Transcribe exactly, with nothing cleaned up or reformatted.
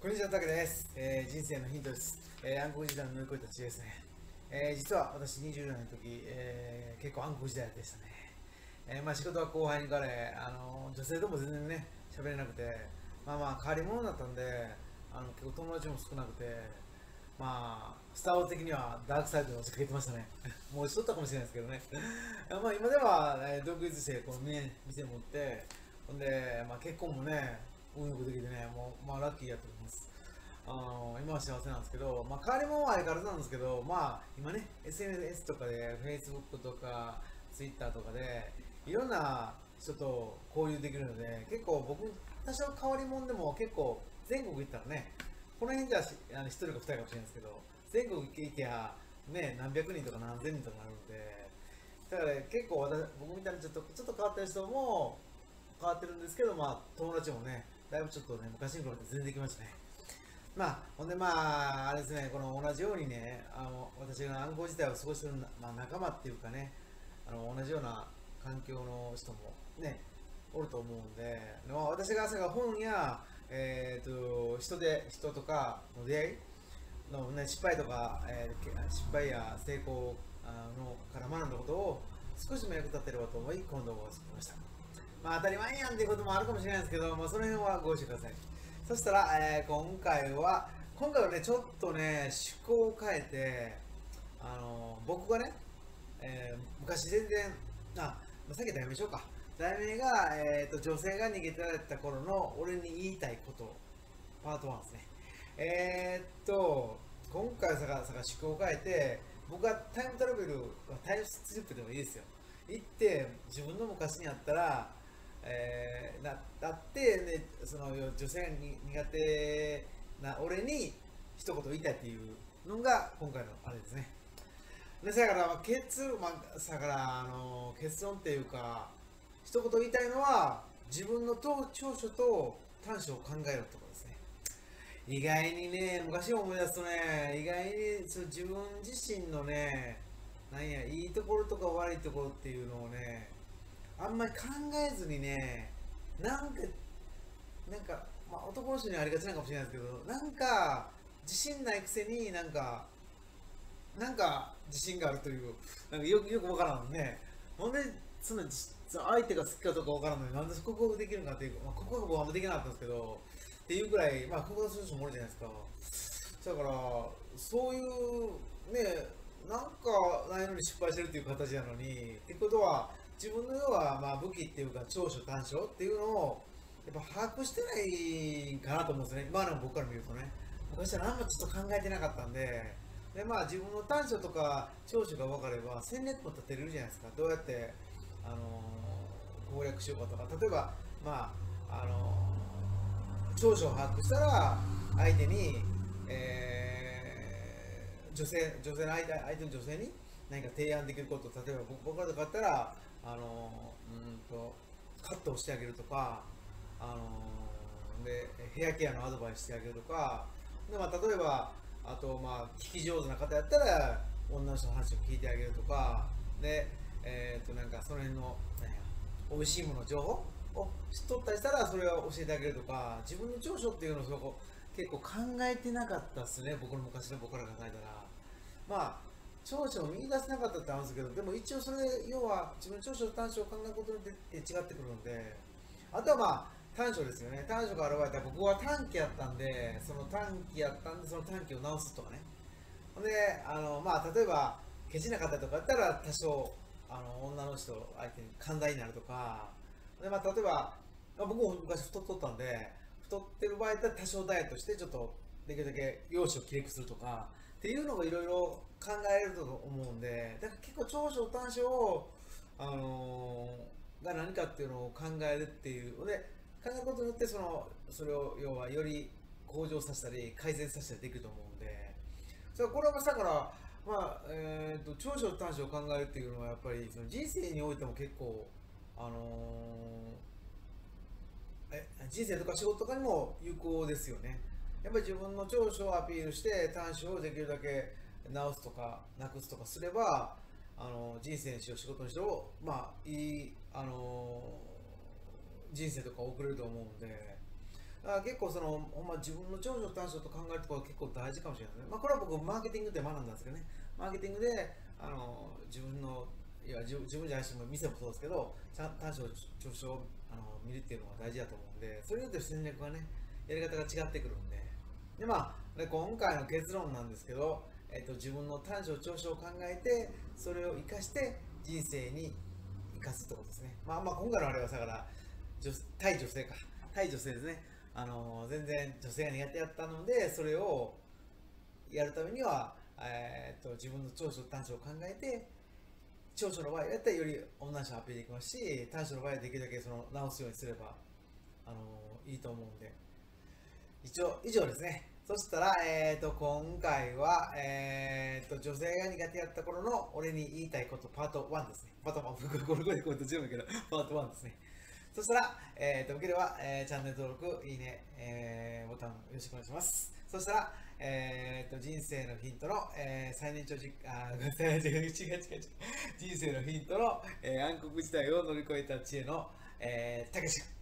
こんにちは、たけです。えー人生のヒントです。えー暗黒時代を乗り越えた知恵ですね。えー実は私にじゅうよねんの時、えー結構暗黒時代でしたね。えーまあ仕事は後輩にかられ、あの女性とも全然ね、喋れなくて、まあまあ変わり者だったんで、あの結構友達も少なくて、まあ、スター・ウォーズ的にはダークサイドに押しかけてましたね。もうしとったかもしれないですけどね。まあ今では、えー独立してこの、ね、店持って、ほんで、まあ、結婚もね、運よくできてね、もう、まあ、ラッキーやと思います。あの今は幸せなんですけど、まあ、変わり者は相変わらずなんですけど、まあ、今ね、エスエヌエス とかで、Facebook とか Twitter とかで、いろんな人と交流できるので、結構僕、多少変わり者でも結構全国行ったらね、この辺じゃしあの一人か二人かもしれないですけど、全国行けば、ね、何百人とか何千人とかなるので、だから、結構私僕みたいにちょっとちょっと変わった人も変わってるんですけど、まあ、友達もね、だいぶちょっとね、昔に比べて全然できましたね。まあ、ほんでまあ、あれですね、この同じようにね、あの私が暗号時代を過ごしてる、まあ、仲間っていうかね、あの同じような環境の人もね、おると思うんで、まあ、私が朝が本や、えー、と人で人とかの出会いの、ね、失敗とか、えー失敗や成功あのから学んだことを少しでも役立てればと思い、この動画を作りました。まあ当たり前やんっていうこともあるかもしれないですけど、まあ、その辺はご容赦ください。そしたら、えー今回は、今回はね、ちょっとね、趣向を変えて、あの僕がね、えー昔全然、あ、まあ、さっき題名しようか。題名が、えーと、女性が逃げてられた頃の俺に言いたいこと、パートワンですね。えーっと、今回はさが、さが趣向を変えて、僕はタイムトラベル、タイムスリップでもいいですよ。行って、自分の昔にあったら、えー、なだって、ね、その女性がに苦手な俺に一言言いたいっていうのが今回のあれですね。で、だから、結論、まあ、だから、あの、結論っていうか、一言言いたいのは、自分の長所と短所を考えるってことですね。意外にね、昔を思い出すとね、意外にそう自分自身のね、なんや、いいところとか悪いところっていうのをね、あんまり考えずにね、なんか、なんか、まあ、男の人にはありがちなのかもしれないですけど、なんか、自信ないくせになんか、なんか自信があるという、なんかよくよくわからんね。なんで、そのその相手が好きかどうかわからんのに、なんで告白できるのかっていう、まあ、告白はあんまできなかったんですけど、っていうぐらい、まあ、告白する人もおるじゃないですか。だから、そういうね、なんかないのに失敗してるっていう形なのに、ってことは、自分の要は、まあ、武器っていうか、長所短所っていうのを、やっぱ把握してないかなと思うんですね。まあ、でも僕から見るとね。昔は何もちょっと考えてなかったんで、でまあ自分の短所とか長所が分かれば戦略も立てれるじゃないですか。どうやって、あのー攻略しようかとか、例えばまああのー長所を把握したら相手に、えー女性女性の相手相手の女性に何か提案できること、例えば僕僕らとかだったら、あのーうんとカットをしてあげるとか、あのーでヘアケアのアドバイスしてあげるとかで、まあ、例えばあと、まあ、聞き上手な方やったら女の人の話を聞いてあげるとかで、えー、となんかその辺の、ね、美味しいもの情報を知っとったりしたらそれを教えてあげるとか、自分の長所っていうのをそこ結構考えてなかったっすね、僕の昔の僕から考えたら。まあ長所を見出せなかったってあるんですけど、でも一応それで要は自分の長所と短所を考えることによって違ってくるので、あとはまあ短所ですよね。短所が現れたら、僕は短期やったんで、その短期やったんでその短期を直すとかね。ほんで、あのまあ例えばケチな方とかやったら多少あの女の人相手に寛大になるとか。で、まあ例えば、まあ、僕も昔太っとったんで、太ってる場合だったら多少ダイエットしてちょっとできるだけ容姿をきれくするとかっていうのがいろいろ考えると思うんで、だから結構長所短所をあのーが何かっていうのを考えるっていうので、考えることによってそのそれを要はより向上させたり改善させたりできると思うんで、それこれはだから、まあえー、と長所短所を考えるっていうのはやっぱりその人生においても結構、あのーえ人生とか仕事とかにも有効ですよね。やっぱり自分の長所をアピールして短所をできるだけ直すとかなくすとかすれば、あの人生にしろ仕事にしろ、まあいい、あの人生とか送れると思うんで、 だから結構そのほんま自分の長所短所と考えるところが結構大事かもしれないですね。まあ、これは僕マーケティングで学んだんですけどね、マーケティングであの自分のいや自分自分じゃないし店もそうですけど、ちゃん短所長所をあの見るっていうのが大事だと思うんで、それによって戦略がねやり方が違ってくるんで、でまあで今回の結論なんですけど、えっと、自分の短所長所を考えてそれを生かして人生に生かすってことですね。まあまあ今回のあれはだから女対女性か対女性ですね。あの全然女性が苦手やったので、それをやるためには、えー、と自分の長所短所を考えて、長所の場合やったらより女の人をアピールできますし、短所の場合はできるだけその直すようにすれば、あのいいと思うんで、一応以上ですね。そしたら、えー、と今回は、えー、と女性が苦手やった頃の俺に言いたいことパートワンですね。パートワン、これこれこれ途中だけど、パートワンですね。そしたら、えー、と、よければ、えー、チャンネル登録、いいね、えー、ボタンよろしくお願いします。そしたら、えー、と、人生のヒントの、えー、最年長実あー、ごめんなさい、違う違う違う違う。人生のヒントの、えー、暗黒時代を乗り越えた知恵の、えー、たけし君。